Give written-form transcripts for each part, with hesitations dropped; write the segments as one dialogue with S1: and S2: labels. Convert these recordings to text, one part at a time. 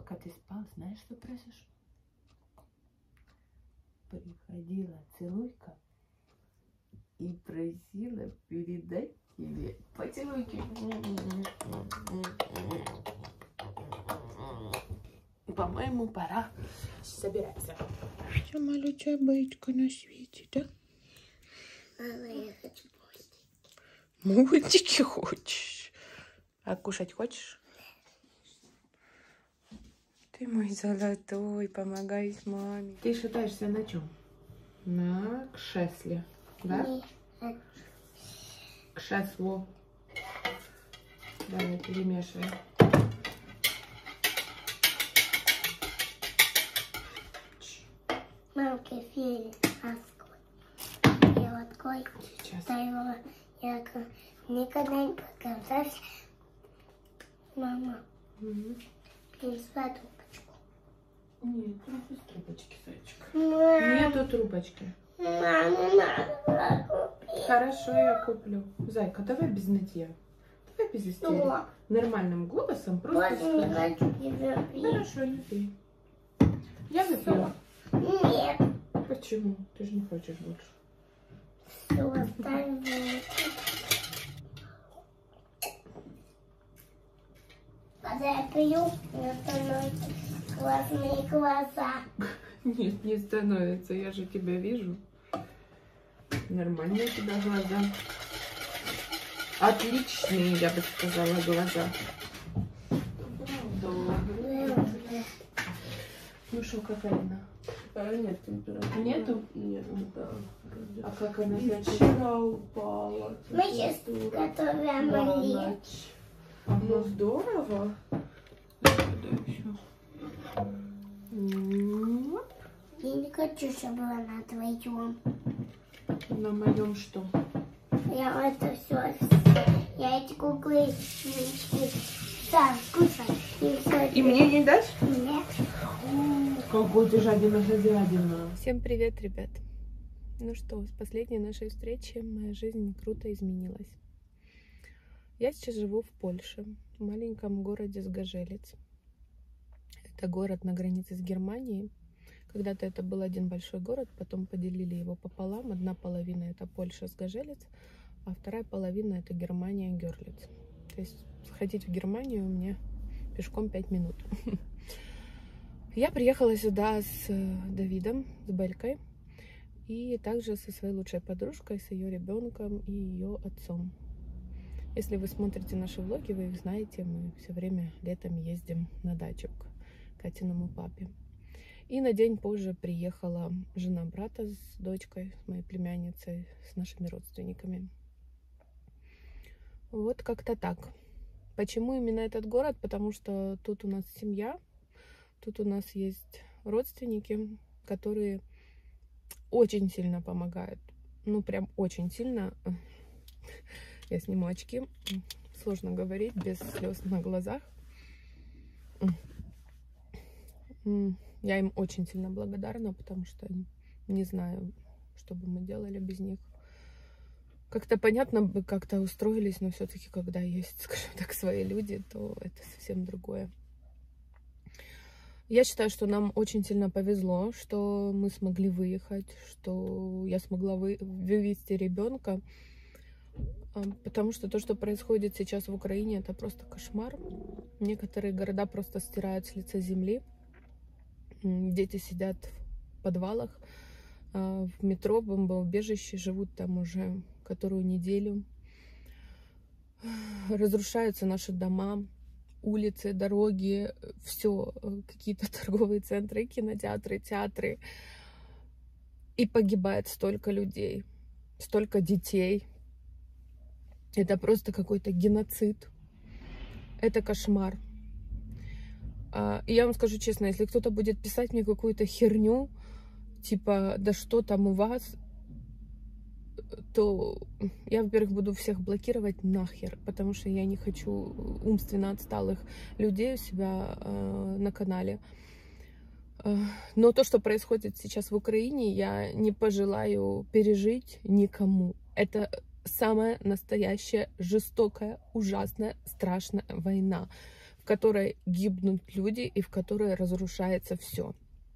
S1: Пока ты спал, знаешь, что произошло? Приходила целуйка и просила передать тебе поцелуйки. По-моему, пора собираться. Самая лучшая баечка на свете, да?
S2: Мама, я хочу мультики.
S1: Мультики хочешь? А кушать хочешь? Ты мой золотой, помогай маме. Ты шатаешься на чем? На кресле, да?
S2: Нет.
S1: Кресло. Давай перемешиваем.
S2: Мам, кефир, открой. Я открой.
S1: Сейчас.
S2: Я никогда не показалась. Мама, принесла трубочку.
S1: Нет, без трубочки, зайчик.
S2: Мама,
S1: Нету трубочки.
S2: мама, надо купить.
S1: Хорошо, я куплю. Зайка, давай без нытья. Давай без истерики.
S2: Что?
S1: Нормальным голосом просто
S2: Больше не
S1: скажи.
S2: хочу тебя пить.
S1: Хорошо, не пей. Я выпила.
S2: Нет.
S1: Почему? Ты же не хочешь больше.
S2: Все, оставим. Когда я пью, мне становятся классные глаза.
S1: Нет, не становится. Я же тебя вижу. Нормальные у тебя глаза. Отличные, я бы сказала, глаза. Ну что, Катарина?
S3: Нет температуры.
S1: Нету?
S3: Нет, да.
S1: А как она, значит?
S3: Вчера упала.
S2: Мы сейчас готовим омлет.
S3: Ну здорово.
S2: Я не хочу, чтобы она твоем.
S1: На моем что?
S2: Я это все. Я эти куклы сам кушаю.
S1: И мне не дашь?
S2: Нет.
S1: Какой ты жадина.
S4: Всем привет, ребят! Ну что, с последней нашей встречи моя жизнь круто изменилась. Я сейчас живу в Польше, в маленьком городе Згорzelec. Это город на границе с Германией. Когда-то это был один большой город, потом поделили его пополам. Одна половина это Польша, Згорzelec, а вторая половина это Германия, Görlitz. То есть сходить в Германию мне пешком 5 минут. Я приехала сюда с Давидом, с Белькой, и также со своей лучшей подружкой, с ее ребенком и ее отцом. Если вы смотрите наши влоги, вы их знаете, мы все время летом ездим на дачу к Катиному папе. И на день позже приехала жена брата с дочкой, с моей племянницей, с нашими родственниками. Вот как-то так. Почему именно этот город? Потому что тут у нас семья. Тут у нас есть родственники, которые очень сильно помогают. Ну, прям очень сильно. Я сниму очки. Сложно говорить без слез на глазах. Я им очень сильно благодарна, потому что не знаю, что бы мы делали без них. Как-то понятно бы, как-то устроились, но все-таки, когда есть, скажем так, свои люди, то это совсем другое. Я считаю, что нам очень сильно повезло, что мы смогли выехать, что я смогла вывести ребенка, потому что то, что происходит сейчас в Украине, это просто кошмар. Некоторые города просто стирают с лица земли. Дети сидят в подвалах, в метро, в бомбоубежище, живут там уже которую неделю. Разрушаются наши дома, улицы, дороги, все, какие-то торговые центры, кинотеатры, театры. И погибает столько людей, столько детей. Это просто какой-то геноцид. Это кошмар. И я вам скажу честно, если кто-то будет писать мне какую-то херню, типа, да что там у вас, то я, во-первых, буду всех блокировать нахер, потому что я не хочу умственно отсталых людей у себя на канале. Но то, что происходит сейчас в Украине, я не пожелаю пережить никому. Это самая настоящая, жестокая, ужасная, страшная война, в которой гибнут люди и в которой разрушается все.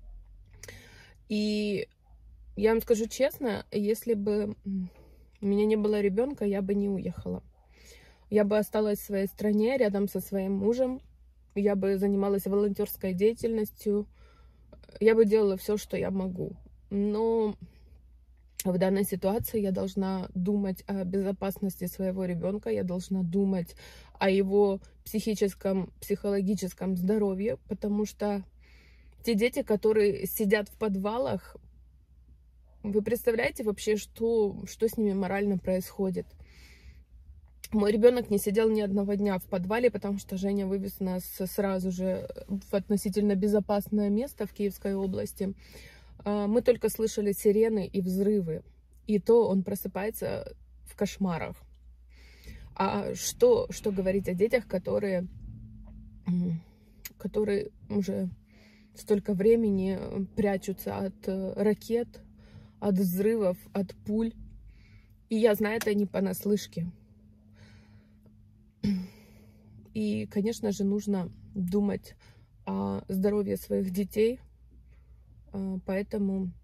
S4: И я вам скажу честно, если бы у меня не было ребенка, я бы не уехала. Я бы осталась в своей стране рядом со своим мужем. Я бы занималась волонтерской деятельностью. Я бы делала все, что я могу. Но в данной ситуации я должна думать о безопасности своего ребенка. Я должна думать о его психическом, психологическом здоровье. Потому что те дети, которые сидят в подвалах, вы представляете вообще, что с ними морально происходит? Мой ребенок не сидел ни одного дня в подвале, потому что Женя вывез нас сразу же в относительно безопасное место в Киевской области. Мы только слышали сирены и взрывы. И то он просыпается в кошмарах. А что говорить о детях, которые уже столько времени прячутся от ракет, от взрывов, от пуль. И я знаю это не понаслышке. И, конечно же, нужно думать о здоровье своих детей. Поэтому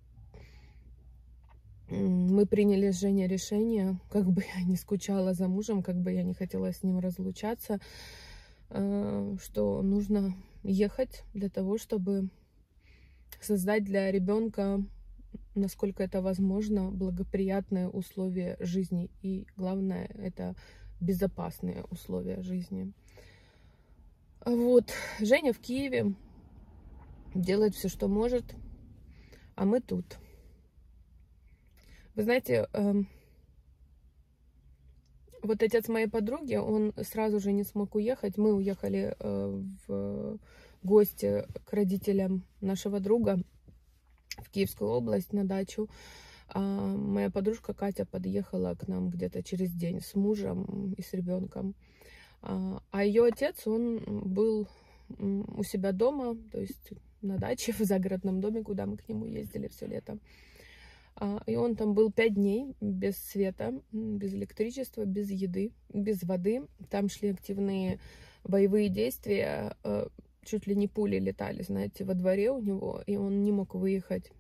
S4: мы приняли с Женей решение, как бы я не скучала за мужем, как бы я не хотела с ним разлучаться, что нужно ехать для того, чтобы создать для ребенка, насколько это возможно, благоприятные условия жизни. И главное, это безопасные условия жизни. Вот, Женя в Киеве делает все, что может, а мы тут. Вы знаете, вот отец моей подруги, он сразу же не смог уехать. Мы уехали в гости к родителям нашего друга в Киевскую область на дачу. А моя подружка Катя подъехала к нам где-то через день с мужем и с ребенком. А ее отец, он был у себя дома, то есть на даче, в загородном доме, куда мы к нему ездили все лето. И он там был 5 дней без света, без электричества, без еды, без воды. Там шли активные боевые действия, чуть ли не пули летали, знаете, во дворе у него, и он не мог выехать.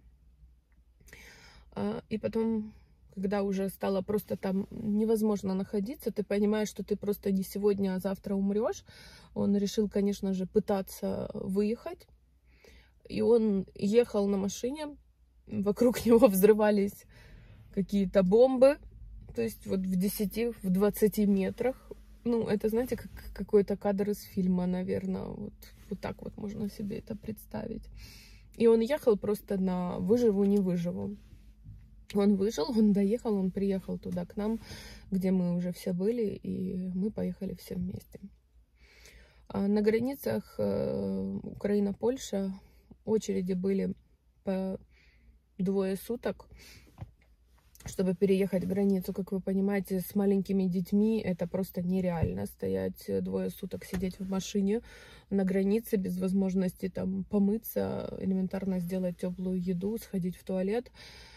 S4: И потом, когда уже стало просто там невозможно находиться, ты понимаешь, что ты просто не сегодня, а завтра умрешь. Он решил, конечно же, пытаться выехать. И он ехал на машине, вокруг него взрывались какие-то бомбы, то есть вот в 10-20 метрах. Ну, это, знаете, как какой-то кадр из фильма, наверное. Вот так вот можно себе это представить. И он ехал просто на выживу, не выживу. Он выжил, он доехал, он приехал туда к нам, где мы уже все были, и мы поехали все вместе. На границах Украина-Польша очереди были по 2 суток, чтобы переехать границу. Как вы понимаете, с маленькими детьми это просто нереально. Стоять 2 суток, сидеть в машине на границе без возможности там помыться, элементарно сделать теплую еду, сходить в туалет.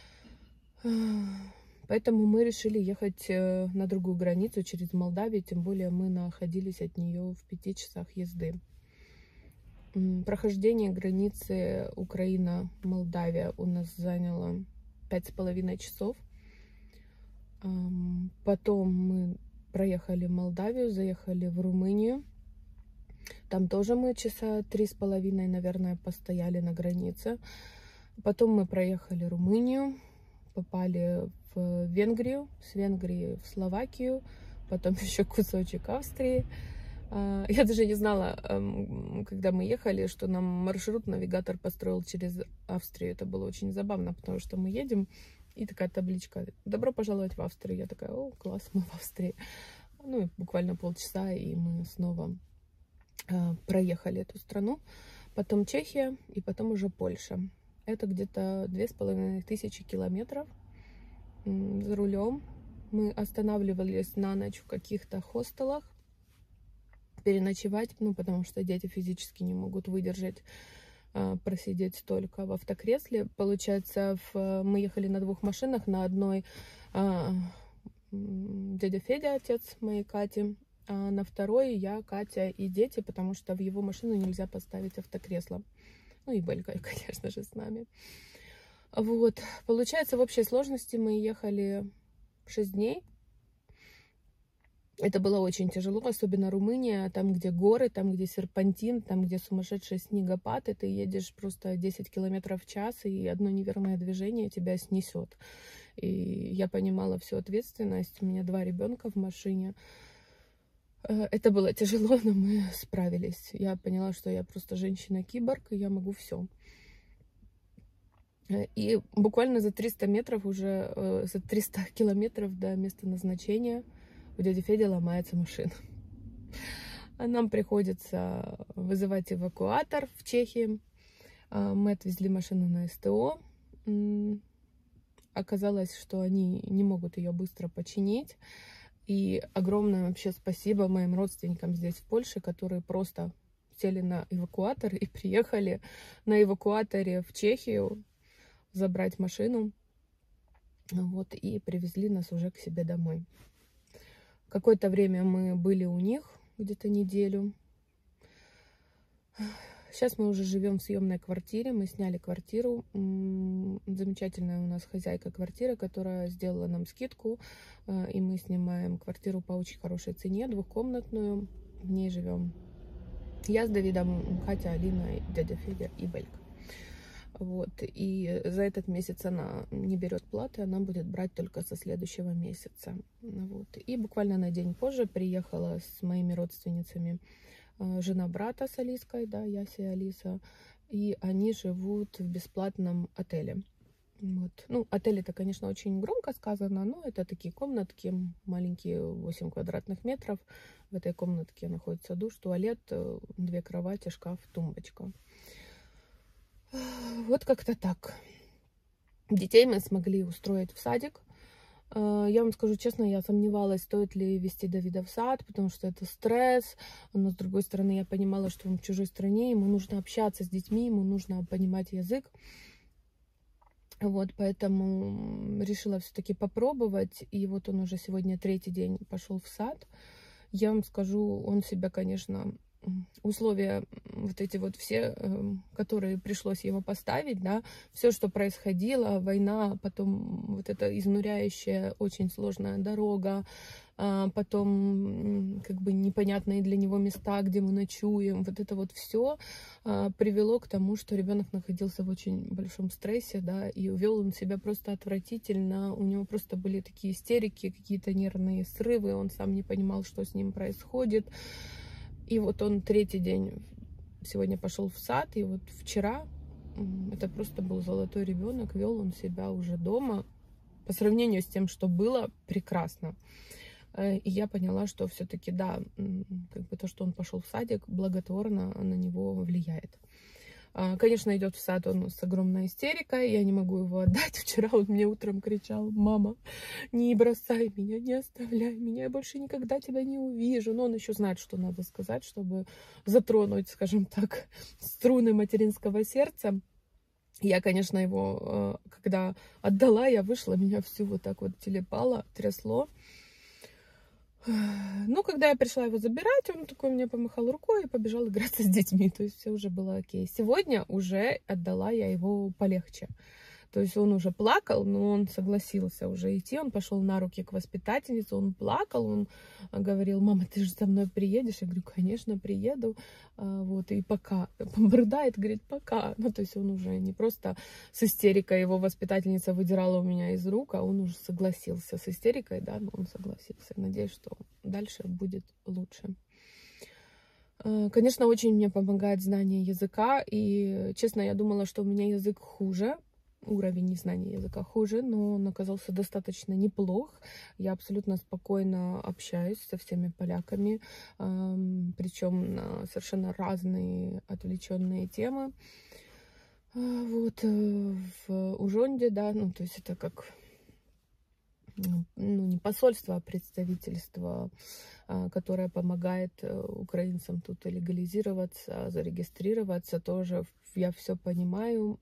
S4: Поэтому мы решили ехать на другую границу через Молдавию, тем более мы находились от нее в 5 часах езды. Прохождение границы Украина-Молдавия у нас заняло 5,5 часов. Потом мы проехали Молдавию, заехали в Румынию. Там тоже мы часа 3,5, наверное, постояли на границе. Потом мы проехали Румынию, попали в Венгрию, с Венгрии в Словакию, потом еще кусочек Австрии. Я даже не знала, когда мы ехали, что нам маршрут навигатор построил через Австрию. Это было очень забавно, потому что мы едем, и такая табличка: «Добро пожаловать в Австрию». Я такая: о, класс, мы в Австрии. Ну, и буквально полчаса, и мы снова проехали эту страну. Потом Чехия, и потом уже Польша. Это где-то 2500 километров за рулем. Мы останавливались на ночь в каких-то хостелах, переночевать, ну, потому что дети физически не могут выдержать просидеть столько в автокресле. Получается, мы ехали на 2 машинах. На одной дядя Федя, отец моей Кати, а на второй я, Катя и дети, потому что в его машину нельзя поставить автокресло. Ну и Белька, конечно же, с нами. Вот, получается, в общей сложности мы ехали 6 дней. Это было очень тяжело, особенно Румыния, там, где горы, там, где серпантин, там, где сумасшедший снегопад, и ты едешь просто 10 километров в час, и одно неверное движение тебя снесет. И я понимала всю ответственность, у меня 2 ребенка в машине. Это было тяжело, но мы справились. Я поняла, что я просто женщина-киборг, и я могу все. И буквально за 300 метров уже, за 300 километров до места назначения у дяди Феди ломается машина. Нам приходится вызывать эвакуатор в Чехии. Мы отвезли машину на СТО. Оказалось, что они не могут ее быстро починить. И огромное вообще спасибо моим родственникам здесь, в Польше, которые просто сели на эвакуатор и приехали на эвакуаторе в Чехию забрать машину. Вот, и привезли нас уже к себе домой. Какое-то время мы были у них, где-то неделю. Сейчас мы уже живем в съемной квартире. Мы сняли квартиру. Замечательная у нас хозяйка квартиры, которая сделала нам скидку. И мы снимаем квартиру по очень хорошей цене, 2-комнатную. В ней живем я с Давидом, Катя, Алина, дядя Федя и Белька. Вот. И за этот месяц она не берет платы, она будет брать только со следующего месяца. Вот. И буквально на день позже приехала с моими родственницами жена брата с Алиской, да, Яся и Алиса, и они живут в бесплатном отеле. Вот. Ну, отель это, конечно, очень громко сказано, но это такие комнатки, маленькие, 8 квадратных метров. В этой комнатке находится душ, туалет, 2 кровати, шкаф, тумбочка. Вот как-то так. Детей мы смогли устроить в садик. Я вам скажу честно, я сомневалась, стоит ли вести Давида в сад, потому что это стресс. Но, с другой стороны, я понимала, что он в чужой стране, ему нужно общаться с детьми, ему нужно понимать язык. Вот, поэтому решила все-таки попробовать. И вот он уже сегодня 3-й день пошел в сад. Я вам скажу, он себя, конечно... условия вот эти вот все, которые пришлось его поставить, да, все, что происходило, война, потом вот эта изнуряющая, очень сложная дорога, потом как бы непонятные для него места, где мы ночуем, вот это вот все привело к тому, что ребенок находился в очень большом стрессе, да, и вел он себя просто отвратительно, у него просто были такие истерики, какие-то нервные срывы, он сам не понимал, что с ним происходит. И вот он 3-й день сегодня пошел в сад, и вот вчера это просто был золотой ребенок, вел он себя уже дома по сравнению с тем, что было, прекрасно. И я поняла, что все-таки, да, как бы то, что он пошел в садик, благотворно на него влияет. Конечно, идет в сад он с огромной истерикой, я не могу его отдать. Вчера он мне утром кричал: мама, не бросай меня, не оставляй меня, я больше никогда тебя не увижу. Но он еще знает, что надо сказать, чтобы затронуть, скажем так, струны материнского сердца. Я, конечно, его, когда отдала, я вышла, меня всю вот так вот телепало, трясло. Ну, когда я пришла его забирать, он такой мне помахал рукой и побежал играться с детьми. То есть все уже было окей. Сегодня уже отдала я его полегче. То есть он уже плакал, но он согласился уже идти. Он пошел на руки к воспитательнице, он плакал, он говорил: мама, ты же со мной приедешь? Я говорю: конечно, приеду. Вот, и пока. Рыдает, говорит: пока. Ну, то есть он уже не просто с истерикой, его воспитательница выдирала у меня из рук, а он уже согласился с истерикой, да, но он согласился. Надеюсь, что дальше будет лучше. Конечно, очень мне помогает знание языка, и, честно, я думала, что у меня язык хуже, уровень незнания языка хуже, но он оказался достаточно неплох. Я абсолютно спокойно общаюсь со всеми поляками, причем на совершенно разные отвлеченные темы. Вот в Ужонде, да, ну то есть это как, ну, не посольство, а представительство, которое помогает украинцам тут легализироваться, зарегистрироваться, тоже я все понимаю.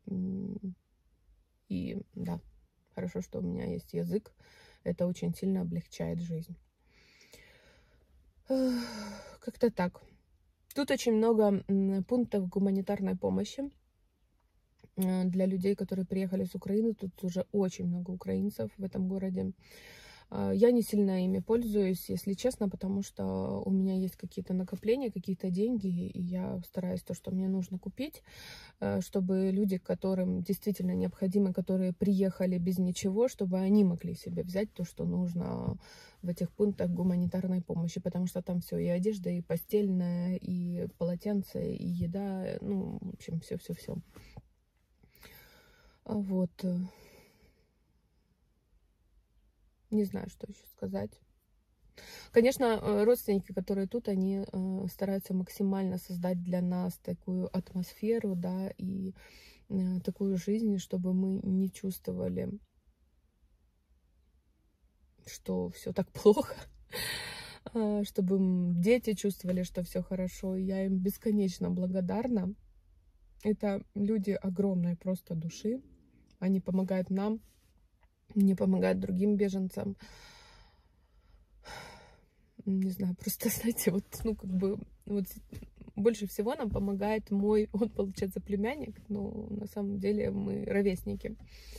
S4: И да, хорошо, что у меня есть язык. Это очень сильно облегчает жизнь. Как-то так. Тут очень много пунктов гуманитарной помощи для людей, которые приехали с Украины. Тут уже очень много украинцев в этом городе. Я не сильно ими пользуюсь, если честно, потому что у меня есть какие-то накопления, какие-то деньги, и я стараюсь то, что мне нужно купить, чтобы люди, которым действительно необходимо, которые приехали без ничего, чтобы они могли себе взять то, что нужно в этих пунктах гуманитарной помощи, потому что там все, и одежда, и постельная, и полотенце, и еда, ну, в общем, все-все-все. Вот. Не знаю, что еще сказать. Конечно, родственники, которые тут, они стараются максимально создать для нас такую атмосферу, да, и такую жизнь, чтобы мы не чувствовали, что все так плохо, чтобы дети чувствовали, что все хорошо. Я им бесконечно благодарна. Это люди огромной просто души. Они помогают нам, не помогают другим беженцам. Не знаю, просто, знаете, вот, ну, как бы, вот больше всего нам помогает он, получается, племянник, но на самом деле мы ровесники.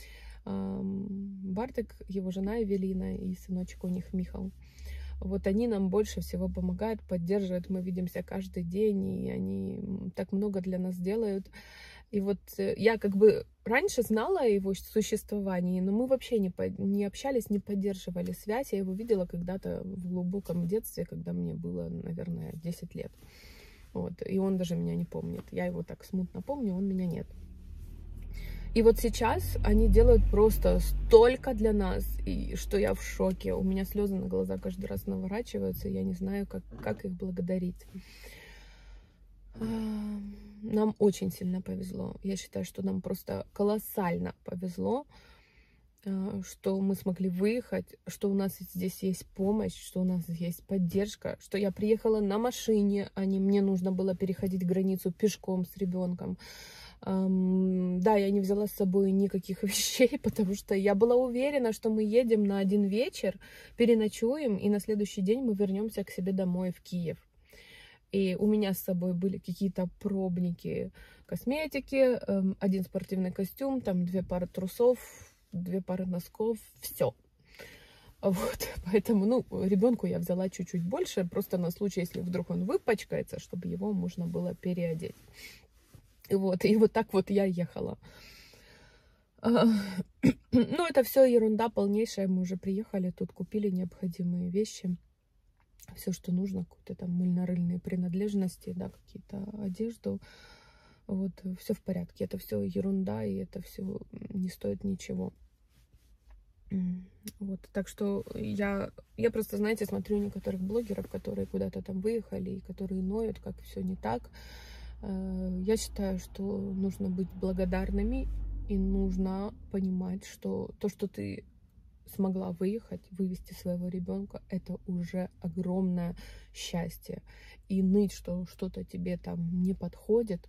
S4: Бартик, его жена Эвелина и сыночек у них Михал. Вот они нам больше всего помогают, поддерживают, мы видимся каждый день, и они так много для нас делают. И вот я как бы раньше знала о его существовании, но мы вообще не общались, не поддерживали связь. Я его видела когда-то в глубоком детстве, когда мне было, наверное, 10 лет. Вот. И он даже меня не помнит. Я его так смутно помню, он меня нет. И вот сейчас они делают просто столько для нас, и что я в шоке. У меня слезы на глаза каждый раз наворачиваются, я не знаю, как их благодарить. Нам очень сильно повезло. Я считаю, что нам просто колоссально повезло, что мы смогли выехать, что у нас здесь есть помощь, что у нас есть поддержка, что я приехала на машине, а не мне нужно было переходить границу пешком с ребенком. Да, я не взяла с собой никаких вещей, потому что я была уверена, что мы едем на один вечер, переночуем, и на следующий день мы вернемся к себе домой в Киев. И у меня с собой были какие-то пробники косметики, один спортивный костюм, там 2 пары трусов, 2 пары носков, все. Вот, поэтому, ну, ребенку я взяла чуть-чуть больше, просто на случай, если вдруг он выпачкается, чтобы его можно было переодеть. И вот так вот я ехала. Ну, это все ерунда полнейшая, мы уже приехали, тут купили необходимые вещи. Все, что нужно, какие-то там мыльно-рыльные принадлежности, да, какие-то одежду. Вот, все в порядке. Это все ерунда, и это все не стоит ничего. Вот, так что я просто, знаете, смотрю некоторых блогеров, которые куда-то там выехали, и которые ноют, как все не так. Я считаю, что нужно быть благодарными, и нужно понимать, что то, что ты смогла выехать, вывести своего ребенка, это уже огромное счастье. И ныть, что что-то тебе там не подходит,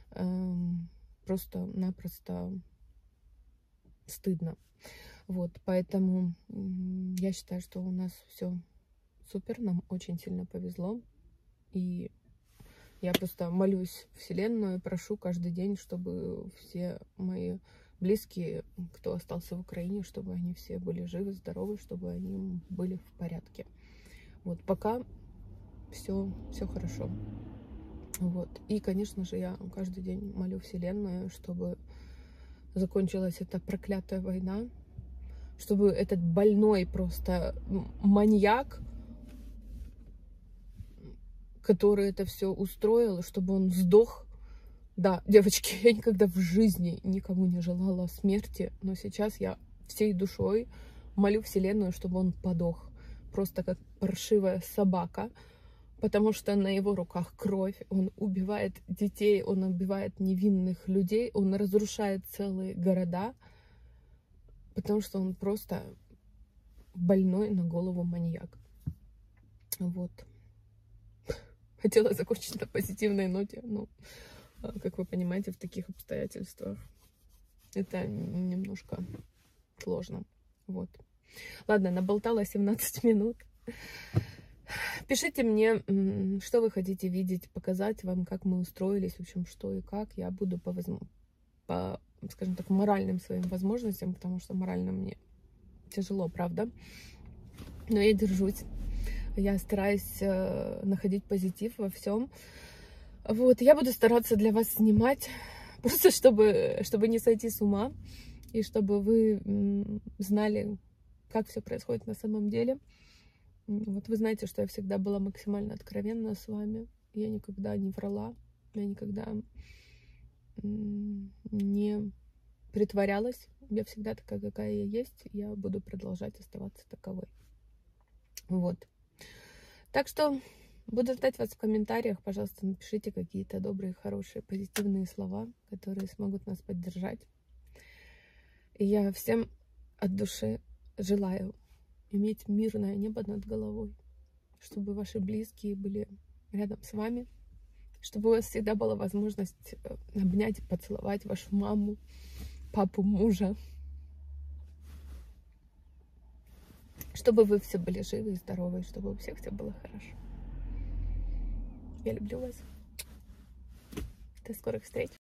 S4: просто-напросто стыдно. Вот, поэтому я считаю, что у нас все супер, нам очень сильно повезло. И я просто молюсь Вселенную, прошу каждый день, чтобы все мои близкие, кто остался в Украине, чтобы они все были живы, здоровы, чтобы они были в порядке. Вот, пока все хорошо. Вот. И, конечно же, я каждый день молю Вселенную, чтобы закончилась эта проклятая война, чтобы этот больной просто маньяк, который это все устроил, чтобы он сдох. Да, девочки, я никогда в жизни никому не желала смерти, но сейчас я всей душой молю Вселенную, чтобы он подох. Просто как паршивая собака, потому что на его руках кровь, он убивает детей, он убивает невинных людей, он разрушает целые города, потому что он просто больной на голову маньяк. Вот. Хотела закончить на позитивной ноте, но, как вы понимаете, в таких обстоятельствах это немножко сложно. Вот. Ладно, наболтала 17 минут. Пишите мне, что вы хотите видеть, показать вам, как мы устроились, в общем, что и как. Я буду по, скажем так, моральным своим возможностям, потому что морально мне тяжело, правда. Но я держусь. Я стараюсь находить позитив во всем. Вот, я буду стараться для вас снимать, просто чтобы не сойти с ума, и чтобы вы знали, как все происходит на самом деле. Вот вы знаете, что я всегда была максимально откровенна с вами. Я никогда не врала, я никогда не притворялась. Я всегда такая, какая я есть. Я буду продолжать оставаться таковой. Вот. Так что буду ждать вас в комментариях. Пожалуйста, напишите какие-то добрые, хорошие, позитивные слова, которые смогут нас поддержать. И я всем от души желаю иметь мирное небо над головой, чтобы ваши близкие были рядом с вами, чтобы у вас всегда была возможность обнять и поцеловать вашу маму, папу, мужа, чтобы вы все были живы и здоровы, чтобы у всех все было хорошо. Я люблю вас. До скорых встреч.